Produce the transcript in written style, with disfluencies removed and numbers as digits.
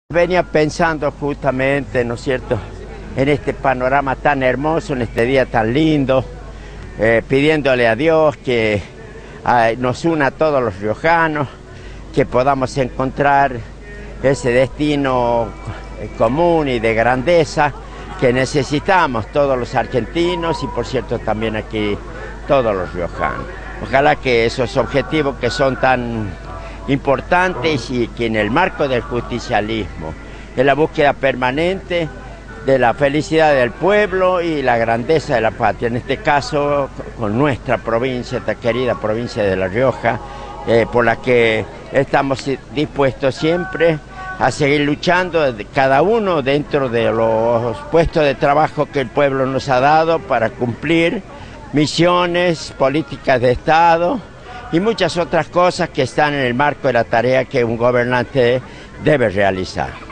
Venía pensando justamente, ¿no es cierto?, en este panorama tan hermoso, en este día tan lindo, pidiéndole a Dios que nos una a todos los riojanos, que podamos encontrar ese destino común y de grandeza que necesitamos todos los argentinos y, por cierto, también aquí todos los riojanos. Ojalá que esos objetivos que son tan importantes y que en el marco del justicialismo, en la búsqueda permanente de la felicidad del pueblo y la grandeza de la patria, en este caso con nuestra provincia, esta querida provincia de La Rioja, por la que estamos dispuestos siempre a seguir luchando, cada uno dentro de los puestos de trabajo que el pueblo nos ha dado para cumplir misiones, políticas de Estado y muchas otras cosas que están en el marco de la tarea que un gobernante debe realizar.